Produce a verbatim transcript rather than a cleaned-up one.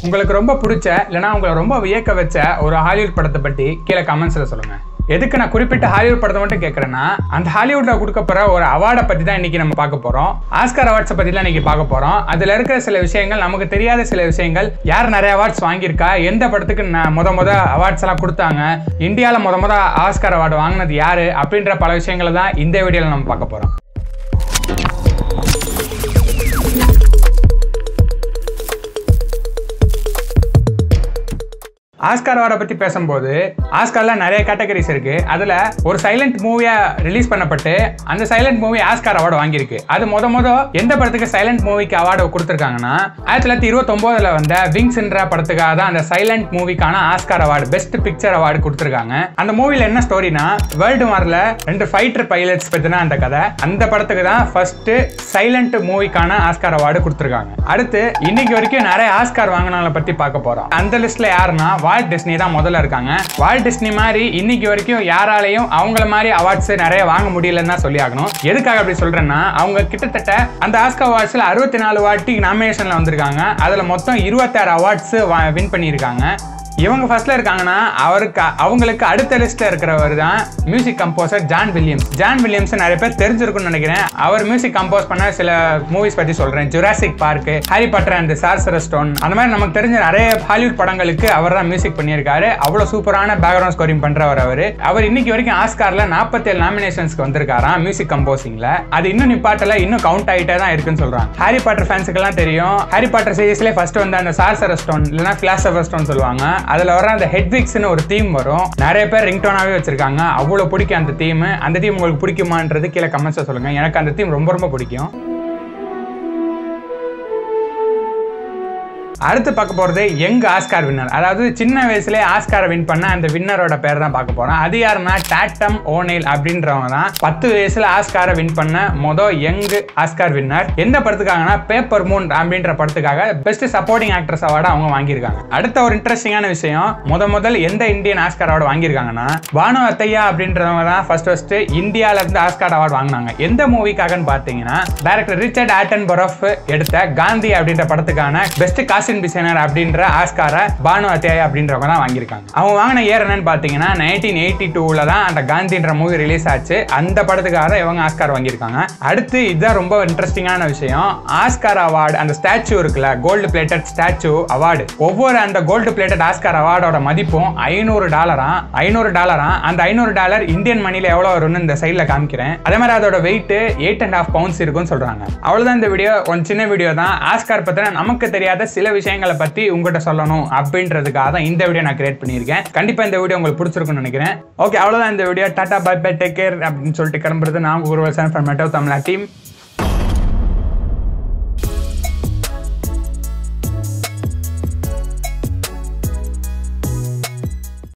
உங்களுக்கு ரொம்ப பிடிச்ச இல்லனா உங்களை ரொம்ப வியக்க வச்ச ஒரு ஹாலிவுட் படத்தை பத்தி கீழே கமெண்ட்ஸ்ல சொல்லுங்க. எதுக்கு நான் குறிப்பிட்ட ஹாலிவுட் படத்தை மட்டும் கேட்கறேன்னா, அந்த ஹாலிவுட்ல கொடுக்கப்படுற ஒரு அவார்டை பத்தி தான் இன்னைக்கு நம்ம பார்க்க போறோம். ஆஸ்கார் அவார்ட்ஸை பத்தி தான் இன்னைக்கு பார்க்க போறோம். அதுல இருக்கிற சில விஷயங்கள், நமக்கு தெரியாத சில விஷயங்கள், யார் நிறைய அவார்ட்ஸ் வாங்கியிருக்கா, எந்த படத்துக்கு முத முத அவார்ட்ஸ் எல்லாம் கொடுத்தாங்க, இந்தியாவில் முத முத ஆஸ்கார் அவார்டு வாங்கினது யாரு அப்படின்ற பல விஷயங்களை தான் இந்த வீடியோல நம்ம பார்க்க போறோம். ஆஸ்கார் அவார்டை பற்றி பேசும்போது ஆஸ்கார்ல நிறைய கேட்டகரிஸ் இருக்கு. அதில் ஒரு சைலண்ட் மூவியா ரிலீஸ் பண்ணப்பட்டு அந்த சைலண்ட் மூவி ஆஸ்கார் அவார்டு வாங்கியிருக்கு. அது முத முத எந்த படத்துக்கு சைலண்ட் மூவிக்கு அவார்டு கொடுத்துருக்காங்கன்னா, ஆயிரத்தி தொள்ளாயிரத்தி இருபத்தி ஒன்பதுல வந்த விங்ஸ்ன்ற படத்துக்காக தான் அந்த சைலண்ட் மூவிக்கான Oscar award, best picture award கொடுத்துருக்காங்க. அந்த மூவில என்ன ஸ்டோரினா, வேர்ல்டு வார்ல ரெண்டு ஃபைட்டர் பைலட்ஸ் பத்தின அந்த கதை. அந்த படத்துக்கு தான் ஃபர்ஸ்ட் சைலண்ட் மூவிக்கான ஆஸ்கார் அவார்டு கொடுத்துருக்காங்க. அடுத்து இன்னைக்கு வரைக்கும் நிறைய ஆஸ்கார் வாங்கினவங்களை பத்தி பார்க்க போறோம். அந்த லிஸ்ட்ல யாருன்னா வால்ட் டிஸ்னி தான் முதல்ல இருக்காங்க. வால்ட் டிஸ்னி மாதிரி இன்னைக்கு வரைக்கும் யாராலையும் அவங்கள மாதிரி அவார்ட்ஸ் நிறைய வாங்க முடியலன்னு தான் சொல்லி ஆகணும். எதுக்காக அப்படி சொல்றேன்னா, அவங்க கிட்டத்தட்ட அந்த ஆஸ்கார் அவார்ட்ஸ்ல அறுபத்தி நாலு வாட்டி நாமினேஷன்ல வந்திருக்காங்க. அதுல மொத்தம் இருபத்தி ஆறு அவார்ட்ஸ் வின் பண்ணியிருக்காங்க. இவங்க ஃபர்ஸ்ட்ல இருக்காங்கன்னா, அவருக்கு அவங்களுக்கு அடுத்த லிஸ்ட்ல இருக்கிறவர் தான் music composer John Williams. John Williams நிறைய பேர் தெரிஞ்சிருக்கும்னு நினைக்கிறேன். அவர் மியூசிக் கம்போஸ் பண்ண சில மூவிஸ் பத்தி சொல்றேன். Jurassic Park, Harry Potter and sorcerer's stone, அந்த மாதிரி நமக்கு தெரிஞ்ச நிறைய ஹாலிவுட் படங்களுக்கு அவர் தான் மியூசிக் பண்ணியிருக்காரு. அவ்வளவு சூப்பரான பேக்ரவுண்ட் ஸ்கோரிங் பண்றவர் அவர். அவர் இன்னைக்கு வரைக்கும் ஆஸ்கார்ல நாற்பத்தி ஏழு நாமினேஷன்ஸ்க்கு வந்திருக்காராம் மியூசிக் கம்போசிங்ல. அது இன்னும் நிப்பாட்டல, இன்னும் கவுண்ட் ஆகிட்டே தான் இருக்குன்னு சொல்றாங்க. ஹாரி பாட்டர் ஃபேன்ஸுக்கு எல்லாம் தெரியும். ஹாரி பாட்டர் சீரிஸ்ல ஃபர்ஸ்ட் வந்து அந்த சார்சரஸ் ஸ்டோன் இல்லைன்னா பிலாசபர் ஸ்டோன் சொல்லுவாங்க. அதுல வர அந்த ஹெட்விக்ஸ்னு ஒரு தீம் வரும். நிறைய பேர் ரிங்டோனாவே வச்சிருக்காங்க. அவ்வளவு பிடிக்கும் அந்த தீம். அந்த தீம் உங்களுக்கு பிடிக்குமான்றது கீழே கமெண்ட்ஸ்ல சொல்லுங்க. எனக்கு அந்த தீம் ரொம்ப ரொம்ப பிடிக்கும். அடுத்து பார்க்க போறது யங் ஆஸ்கார் வின்னர். அதாவது சின்ன வயசுல ஆஸ்காரை வின் பண்ண அந்த வின்னரோட பேர் தான் பார்க்க போறோம். அது யாருன்னா டாட்டம் ஓநெயில் அப்படின்றவங்க தான் பத்து வயசுல ஆஸ்காரை வின் பண்ண மொதல் யங் ஆஸ்கார் வின்னர். எந்த படத்துக்காகனா பேப்பர் மூன் அப்படின்ற படத்துக்காக பெஸ்ட் சப்போர்ட்டிங் ஆக்ட்ரஸ் அவார்டு அவங்க வாங்கியிருக்காங்க. அடுத்த ஒரு இன்ட்ரெஸ்டிங்கான விஷயம், முத முதல் எந்த இந்தியன் ஆஸ்கார் அவார்டு வாங்கியிருக்காங்கன்னா, பானு அத்தையா அப்படின்றவங்க தான் ஃபர்ஸ்ட் ஃபர்ஸ்ட் இந்தியால இருந்து ஆஸ்கார் அவார்டு வாங்கினாங்க. எந்த மூவிக்காகன்னு பார்த்தீங்கன்னா, டைரக்டர் ரிச்சர்ட் ஆட்டன்பரோஃப் எடுத்த காந்தி அப்படின்ற படத்துக்கான பெஸ்ட் காஸ்ட் டிசைனர் அப்படின்ற ஆஸ்காரை பானு அத்தியாயா அப்படின்றவங்க தான் வாங்கியிருக்காங்க. அவங்க வாங்கின இயர் என்னன்னு பாத்தீங்கன்னா நைன்டீன் எயிட்டி டூல தான் அந்த காந்தின்ற மூவி ரிலீஸ் ஆச்சு. அந்த படத்துக்காக இவங்க ஆஸ்கார் வாங்கியிருக்காங்க. அடுத்து இதுதான் ரொம்ப இன்ட்ரெஸ்டிங்கான விஷயம், ஆஸ்கார் அவார்டு அந்த ஸ்டாச்சு இருக்குல்ல, கோல்டு பிளேட்டட் ஸ்டாச்சு அவார்டு. ஒவ்வொரு அந்த கோல்டு பிளேட்டட் ஆஸ்கார் அவார்டோட மதிப்பும் ஐநூறு டாலரா ஐநூறு டாலரா அந்த ஐநூறு டாலர் இந்தியன் மணில எவ்வளவு வரும்னு இந்த சைட்ல காமிக்கிறேன். அதே மாதிரி அதோட weight eight and half pounds இருக்குன்னு சொல்றாங்க. அவ்வளவுதான் இந்த வீடியோ. ஒரு சின்ன வீடியோ தான். ஆஸ்கார் பத்தின நமக்கு தெரியாத சில விஷயங்களை பத்தி உங்ககிட்ட சொல்லணும் அப்படின்றதுக்காக தான் இந்த வீடியோ நான் கிரியேட் பண்ணியிருக்கேன். கண்டிப்பா இந்த வீடியோ உங்களுக்கு பிடிச்சிருக்கும்னு நினைக்கிறேன். ஓகே, அவ்வளவுதான் இந்த video. Tata bye bye, take care அப்படின்னு சொல்லிட்டு கிளம்புறது நான் உங்க ஒரு தமிழ் டீம்.